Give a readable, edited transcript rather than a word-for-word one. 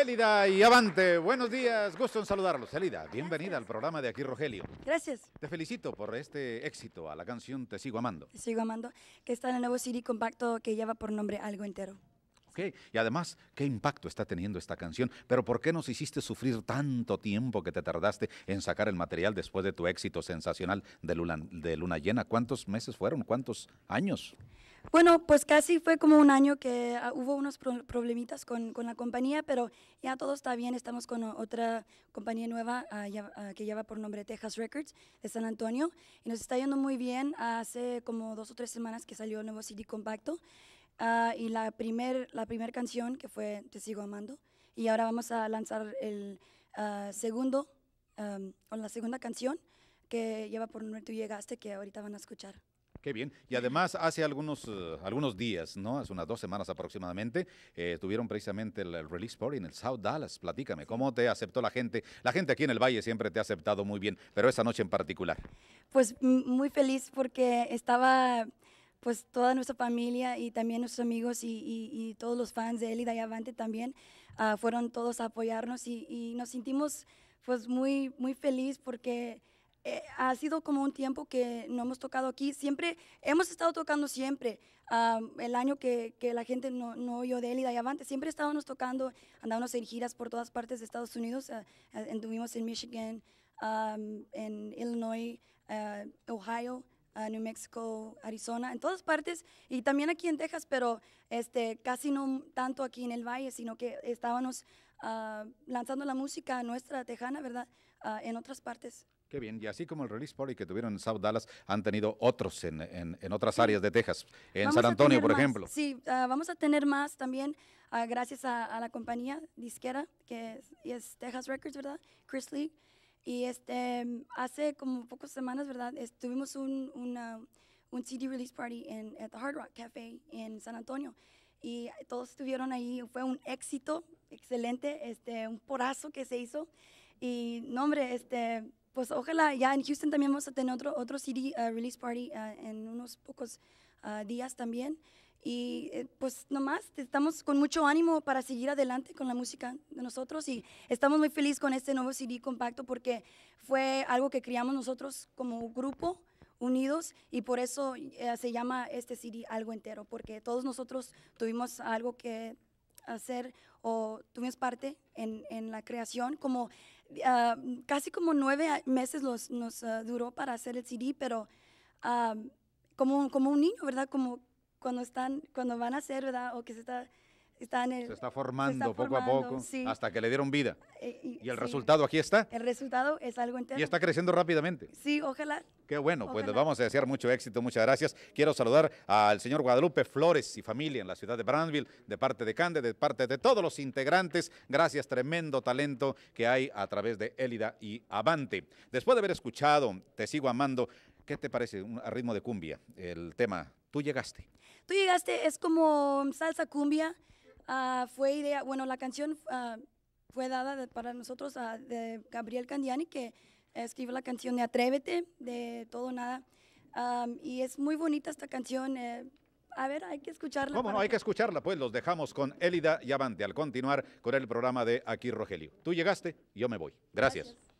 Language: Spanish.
Elida y Avante, buenos días, gusto en saludarlos. Elida, bienvenida al programa de Aquí Rogelio. Gracias. Te felicito por este éxito a la canción Te Sigo Amando. Te sigo amando, que está en el nuevo CD compacto que lleva por nombre Algo Entero. Ok, y además, ¿qué impacto está teniendo esta canción? Pero ¿por qué nos hiciste sufrir tanto tiempo que te tardaste en sacar el material después de tu éxito sensacional de Luna Llena? ¿Cuántos meses fueron? ¿Cuántos años? Bueno, pues casi fue como un año que hubo unos problemitas con la compañía, pero ya todo está bien. Estamos con otra compañía nueva que lleva por nombre Texas Records de San Antonio y nos está yendo muy bien. Hace como 2 o 3 semanas que salió el nuevo CD compacto y la primer canción que fue Te Sigo Amando. Y ahora vamos a lanzar el la segunda canción que lleva por nombre Tú Llegaste, que ahorita van a escuchar. Qué bien. Y además, hace algunos días, ¿no? Hace unas 2 semanas aproximadamente, tuvieron precisamente el release party en el South Dallas. Platícame, ¿cómo te aceptó la gente? La gente aquí en el Valle siempre te ha aceptado muy bien, pero esa noche en particular. Pues muy feliz porque estaba pues toda nuestra familia y también nuestros amigos y todos los fans de Elida y Avante también fueron todos a apoyarnos y nos sentimos pues muy feliz porque ha sido como un tiempo que no hemos tocado aquí. Siempre, hemos estado tocando siempre. El año que la gente no oyó de Elida y Avante, siempre estábamos tocando, andábamos en giras por todas partes de Estados Unidos. Estuvimos en Michigan, en Illinois, Ohio, New Mexico, Arizona, en todas partes y también aquí en Texas, pero casi no tanto aquí en el Valle, sino que estábamos lanzando la música nuestra tejana, ¿verdad? En otras partes. Qué bien, y así como el release party que tuvieron en South Dallas, han tenido otros en otras áreas de Texas, en Vamos San a Antonio, tener por más, ejemplo. sí, vamos a tener más también, gracias a la compañía disquera, que es Texas Records, ¿verdad? Chris Lee. Y hace como pocas semanas, ¿verdad? Tuvimos un CD release party at the Hard Rock Cafe en San Antonio. Y todos estuvieron ahí, fue un éxito excelente, un porazo que se hizo. Y, no, hombre, pues ojalá ya en Houston también vamos a tener otro CD release party en unos pocos días también. Y pues nomás estamos con mucho ánimo para seguir adelante con la música de nosotros y estamos muy felices con este nuevo CD compacto porque fue algo que creamos nosotros como grupo unidos y por eso se llama este CD Algo Entero, porque todos nosotros tuvimos algo que hacer o tuvimos parte en la creación, como casi como 9 meses nos duró para hacer el CD, pero como un niño, ¿verdad? Como cuando van a hacer, ¿verdad? O que se Se está formando poco a formando, poco sí. hasta que le dieron vida. Y el Sí. resultado aquí está. El resultado es Algo Entero. Y está creciendo rápidamente. Sí, ojalá. Qué bueno, pues les Ojalá. vamos a desear mucho éxito, muchas gracias. Quiero saludar al señor Guadalupe Flores y familia en la ciudad de Brownsville, de parte de Cande, de parte de todos los integrantes. Gracias, tremendo talento que hay a través de Elida y Avante. Después de haber escuchado Te Sigo Amando, ¿qué te parece a ritmo de cumbia el tema Tú Llegaste? Tú Llegaste es como salsa cumbia. Fue idea, bueno, la canción fue dada para nosotros de Gabriel Candiani, que escribió la canción de Atrévete, de Todo o Nada. Y es muy bonita esta canción. A ver, hay que escucharla. ¿Cómo no? Hay que escucharla, pues los dejamos con Elida y Avante al continuar con el programa de Aquí Rogelio. Tú llegaste, yo me voy. Gracias.